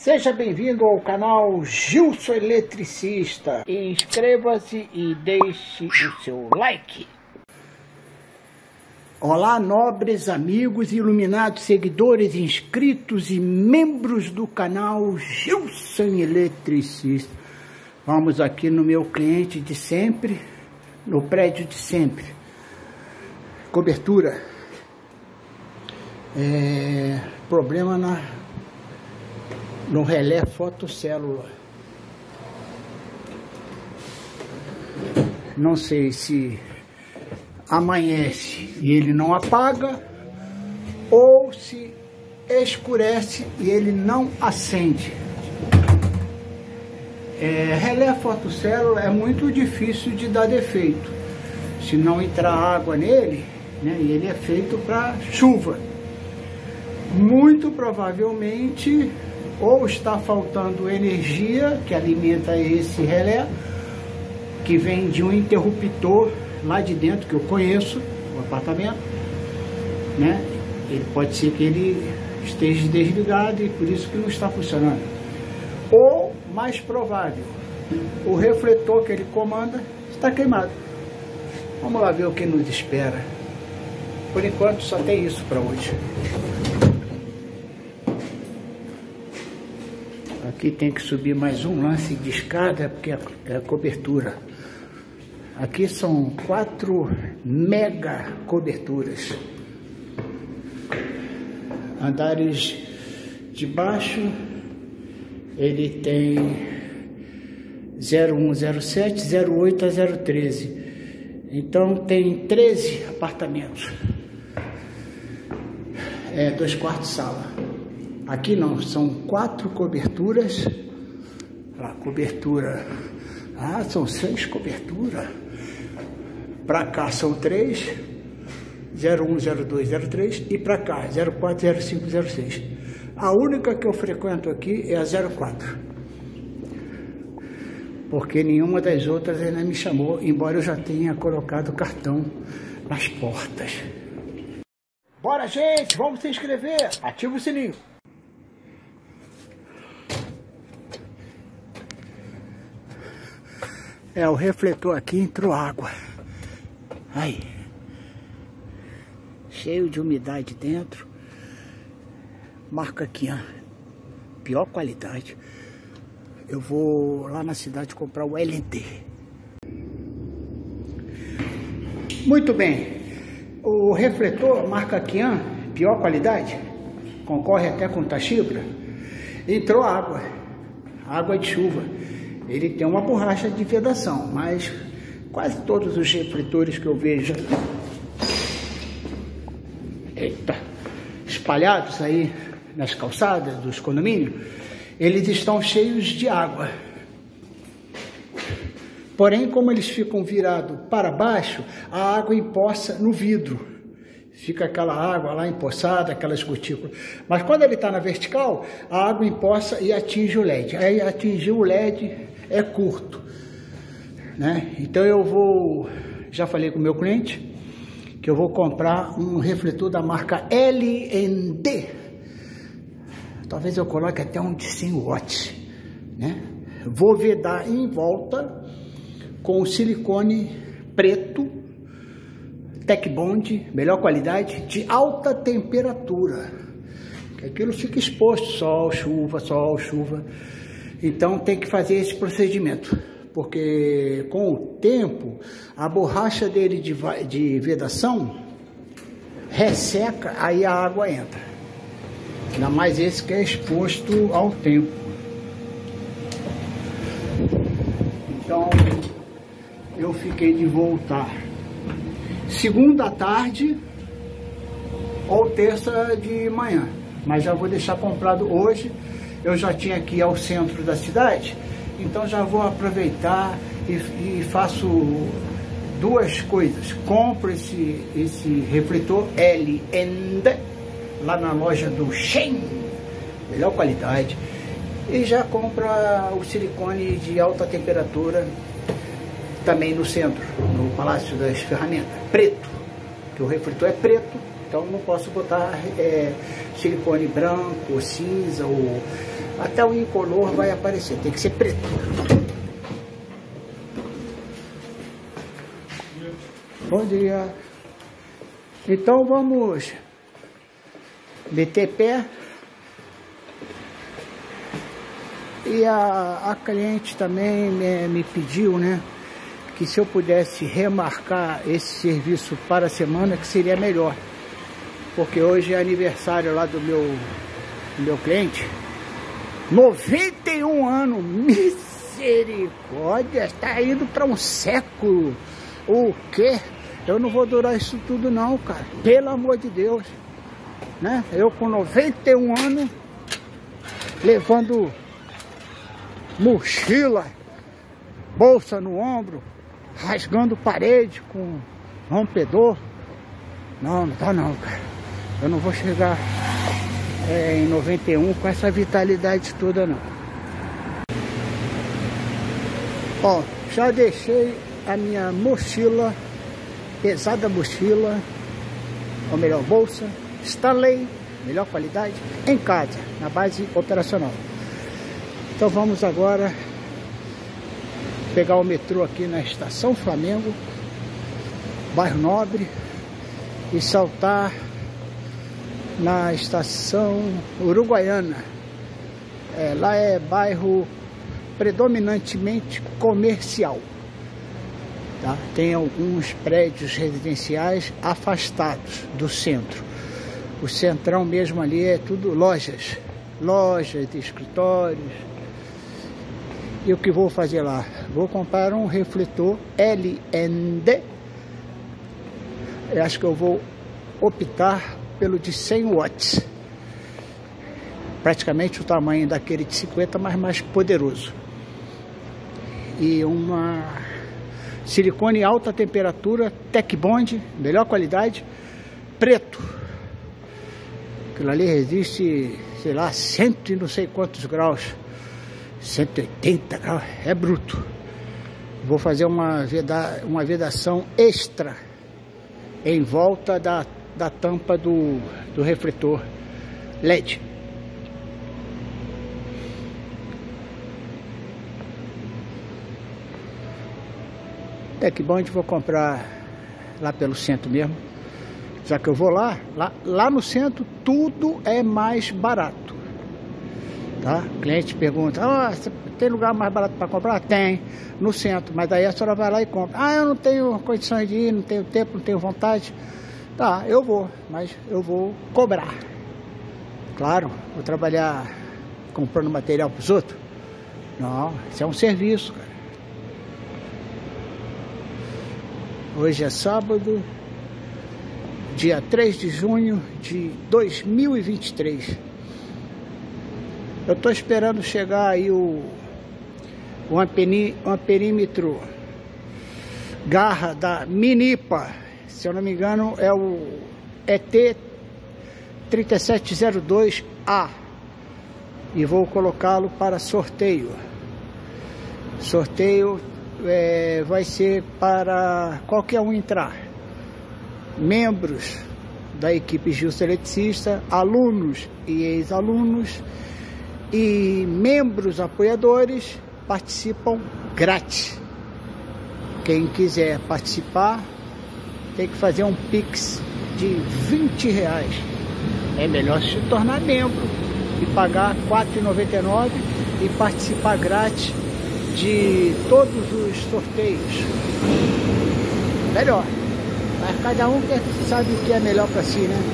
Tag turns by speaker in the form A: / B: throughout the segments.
A: Seja bem-vindo ao canal Gilson Eletricista. Inscreva-se e deixe o seu like. Olá, nobres amigos, iluminados, seguidores, inscritos e membros do canal Gilson Eletricista. Vamos aqui no meu cliente de sempre, no prédio de sempre. Cobertura. Problema no relé fotocélula. Não sei se amanhece e ele não apaga, ou se escurece e ele não acende. Relé fotocélula é muito difícil de dar defeito. Se não entrar água nele, né, e ele é feito para chuva. Muito provavelmente, ou está faltando energia que alimenta esse relé, que vem de um interruptor lá de dentro, que eu conheço, o apartamento, né? Ele pode ser que ele esteja desligado e por isso que não está funcionando. Ou, mais provável, o refletor que ele comanda está queimado. Vamos lá ver o que nos espera. Por enquanto só tem isso para hoje. Aqui tem que subir mais um lance de escada, porque é a cobertura. Aqui são 4 mega coberturas. Andares de baixo, ele tem 01, 07, 08 a 013. Então tem 13 apartamentos. 2 quartos sala. Aqui não, são 4 coberturas. Cobertura. São 6 coberturas. Para cá são 3. 01, 02, 03. E para cá, 04, 05, 06. A única que eu frequento aqui é a 04. Porque nenhuma das outras ainda me chamou, embora eu já tenha colocado cartão nas portas. Bora, gente! Vamos se inscrever! Ativa o sininho! O refletor aqui entrou água. Aí. Cheio de umidade dentro. Marca aqui, ó. Pior qualidade. Eu vou lá na cidade comprar o LD. Muito bem. O refletor marca aqui, ó. Pior qualidade. Concorre até com Toshiba. Entrou água. Água de chuva. Ele tem uma borracha de vedação, mas quase todos os refletores que eu vejo espalhados aí nas calçadas dos condomínios, eles estão cheios de água. Porém, como eles ficam virados para baixo, a água empoça no vidro. Fica aquela água lá empoçada, aquelas gotículas. Mas quando ele está na vertical, a água empoça e atinge o LED. Aí atingir o LED é curto, né? Então eu vou, já falei com o meu cliente, que eu vou comprar um refletor da marca LND. Talvez eu coloque até um de 100 watts, né? Vou vedar em volta com silicone preto, Tec Bond, melhor qualidade, de alta temperatura. Aquilo fica exposto, sol, chuva. Então tem que fazer esse procedimento, porque com o tempo a borracha dele de vedação resseca, aí a água entra. Ainda mais esse que é exposto ao tempo. Então eu fiquei de voltar segunda à tarde ou terça de manhã, mas já vou deixar comprado hoje. Eu já tinha que ir ao centro da cidade, então já vou aproveitar e faço 2 coisas. Compro esse refletor LND lá na loja do Shein, melhor qualidade, e já compro o silicone de alta temperatura também no centro, no Palácio das Ferramentas, preto, que o refletor é preto. Então não posso botar silicone branco ou cinza ou Até o incolor vai aparecer, tem que ser preto. Bom dia. Então vamos meter pé. E a cliente também me pediu, né, que se eu pudesse remarcar esse serviço para a semana, que seria melhor. Porque hoje é aniversário lá do meu cliente. 91 anos, misericórdia, está indo para um século. O quê? Eu não vou durar isso tudo não, cara. Pelo amor de Deus. Né? Eu com 91 anos, levando mochila, bolsa no ombro, rasgando parede com rompedor. Não, não dá não, cara. Eu não vou chegar em 91 com essa vitalidade toda não. Ó, já deixei a minha mochila, pesada mochila, ou melhor, bolsa, Stanley, melhor qualidade, em casa, na base operacional. Então vamos agora pegar o metrô aqui na Estação Flamengo, bairro Nobre, e saltar na Estação Uruguaiana. Lá é bairro predominantemente comercial. Tá? Tem alguns prédios residenciais afastados do centro. O centrão mesmo ali é tudo lojas, escritórios. E o que vou fazer lá? Vou comprar um refletor LND. Eu acho que eu vou optar pelo de 100 watts. Praticamente o tamanho daquele de 50, mas mais poderoso. E uma silicone alta temperatura, Tech Bond, melhor qualidade, preto. Aquilo ali resiste, sei lá, 100 e não sei quantos graus. 180 graus, é bruto. Vou fazer uma vedação extra em volta da tampa do refletor LED. Tech Bond vou comprar lá pelo centro mesmo. Já que eu vou lá no centro tudo é mais barato. Tá? O cliente pergunta, tem lugar mais barato para comprar? Tem, no centro, mas daí a senhora vai lá e compra. Eu não tenho condições de ir, não tenho tempo, não tenho vontade. Tá, eu vou, mas eu vou cobrar. Claro, vou trabalhar comprando material para os outros? Não, isso é um serviço, cara. Hoje é sábado, dia 3 de junho de 2023. Eu estou esperando chegar aí o amperímetro garra da Minipa. Se eu não me engano é o ET3702A. E vou colocá-lo para sorteio. Sorteio vai ser para qualquer um entrar. Membros da equipe Gilson Eletricista, alunos e ex-alunos e membros apoiadores participam grátis. Quem quiser participar tem que fazer um Pix de R$20. É melhor se tornar membro e pagar R$4,99 e participar grátis de todos os sorteios. Melhor. Mas cada um sabe o que é melhor para si, né?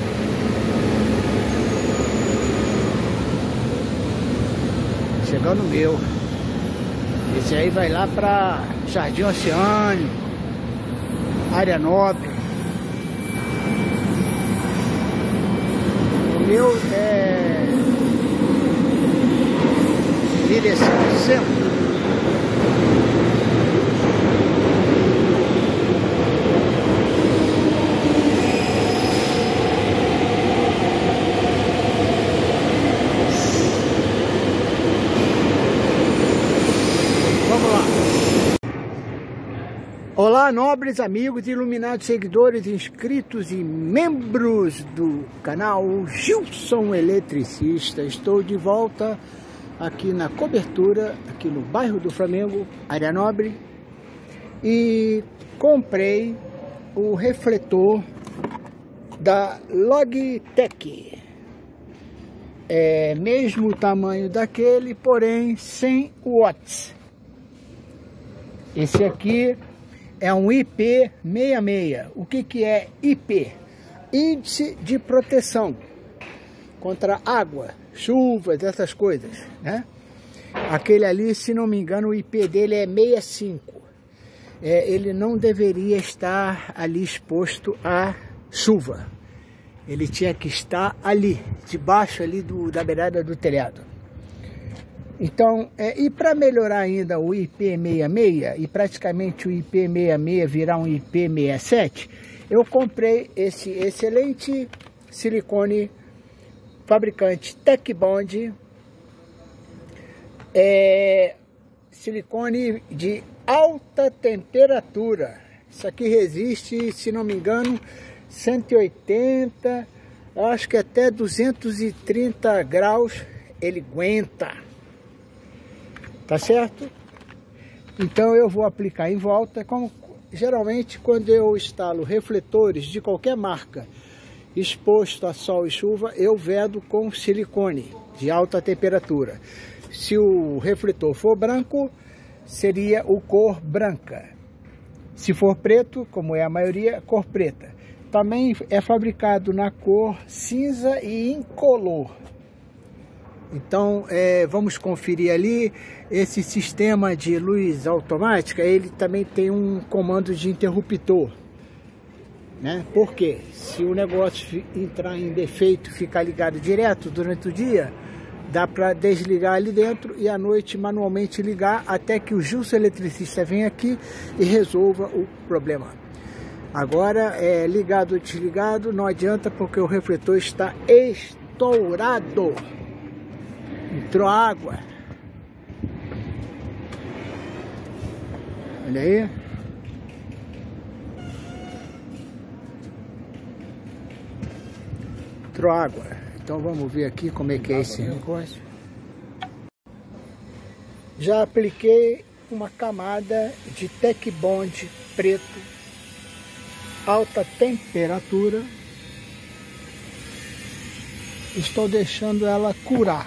A: Chegando o meu. Esse aí vai lá para Jardim Oceânio, Área Nobre. O meu é direção centro. Olá, nobres amigos, iluminados seguidores, inscritos e membros do canal Gilson Eletricista. Estou de volta aqui na cobertura, aqui no bairro do Flamengo, área nobre, e comprei o refletor da Logitech. É mesmo tamanho daquele, porém 100 watts. Esse aqui é um IP66. O que é IP? Índice de proteção contra água, chuvas, essas coisas, né? Aquele ali, se não me engano, o IP dele é 65. Ele não deveria estar ali exposto à chuva. Ele tinha que estar ali, debaixo ali da beirada do telhado. Então, e para melhorar ainda o IP66 e praticamente o IP66 virar um IP67, eu comprei esse excelente silicone fabricante Tecbond, silicone de alta temperatura. Isso aqui resiste, se não me engano, 180, acho que até 230 graus ele aguenta. Tá certo? Então eu vou aplicar em volta, como geralmente quando eu instalo refletores de qualquer marca exposto a sol e chuva, eu vedo com silicone de alta temperatura. Se o refletor for branco, seria o cor branca. Se for preto, como é a maioria, cor preta. Também é fabricado na cor cinza e incolor. Então, vamos conferir ali. Esse sistema de luz automática, ele também tem um comando de interruptor, né? Porque se o negócio entrar em defeito, ficar ligado direto durante o dia, dá para desligar ali dentro e à noite manualmente ligar até que o Gilson eletricista venha aqui e resolva o problema. Agora, ligado ou desligado, não adianta porque o refletor está estourado. Entrou água. Olha aí. Entrou água. Então vamos ver aqui como é que é esse negócio. Já apliquei uma camada de Tecbond preto, alta temperatura. Estou deixando ela curar.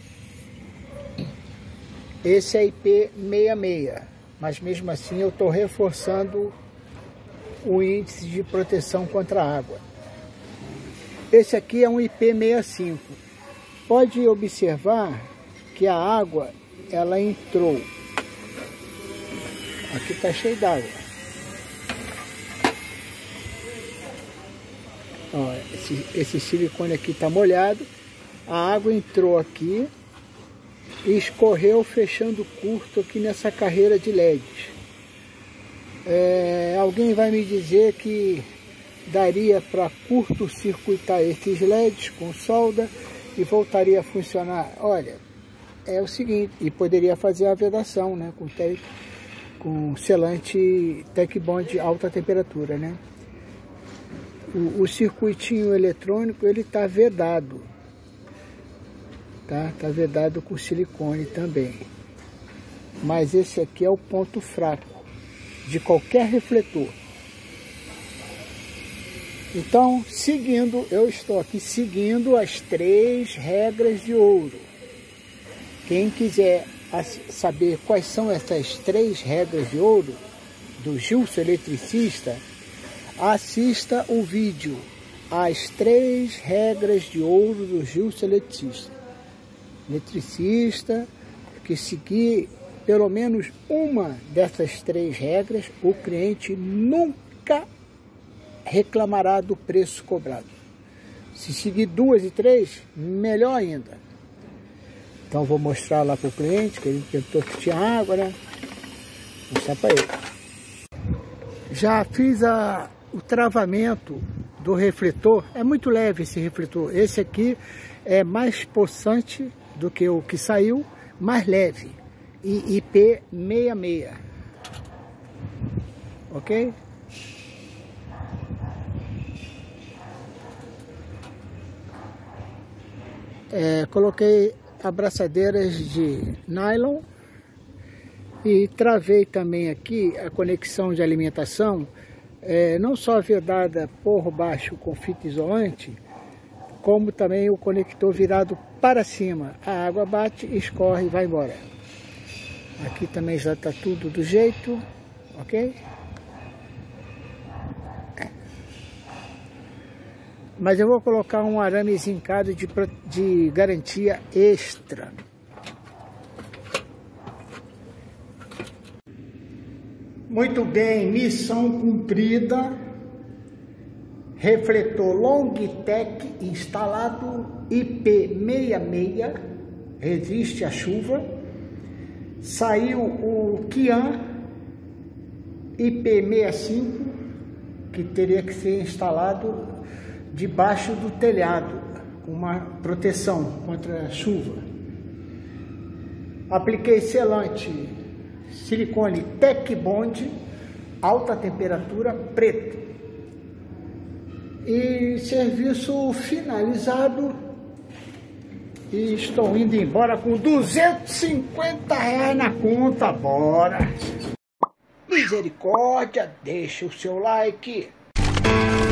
A: Esse é IP66, mas mesmo assim eu estou reforçando o índice de proteção contra a água. Esse aqui é um IP65. Pode observar que a água, ela entrou. Aqui está cheio d'água. Esse silicone aqui está molhado. A água entrou aqui e escorreu, fechando curto aqui nessa carreira de LEDs. Alguém vai me dizer que daria para curto-circuitar esses LEDs com solda e voltaria a funcionar. Olha, é o seguinte, e poderia fazer a vedação, né, com selante Tecbond alta temperatura, né? O circuitinho eletrônico, ele está vedado. Tá vedado com silicone também. Mas esse aqui é o ponto fraco de qualquer refletor. Então, eu estou aqui seguindo as 3 regras de ouro. Quem quiser saber quais são essas 3 regras de ouro do Gilson Eletricista, assista o vídeo As 3 regras de ouro do Gilson Eletricista, que seguir pelo menos uma dessas 3 regras, o cliente nunca reclamará do preço cobrado. Se seguir 2 e 3, melhor ainda. Então vou mostrar lá para o cliente, que ele perguntou que tinha água, né? Vou mostrar para ele. Já fiz o travamento do refletor. É muito leve esse refletor. Esse aqui é mais possante do que o que saiu, mais leve. E IP66. Ok? Coloquei abraçadeiras de nylon e travei também aqui a conexão de alimentação, não só vedada por baixo com fita isolante, como também o conector virado para cima. A água bate, escorre e vai embora. Aqui também já está tudo do jeito, ok? Mas eu vou colocar um arame zincado de garantia extra. Muito bem, missão cumprida. Refletor Longitech instalado, IP66, resiste à chuva. Saiu o Kian IP65, que teria que ser instalado debaixo do telhado, com uma proteção contra a chuva. Apliquei selante silicone Tech Bond, alta temperatura, preto. E serviço finalizado. E estou indo embora com R$250 na conta, bora! Misericórdia, deixa o seu like.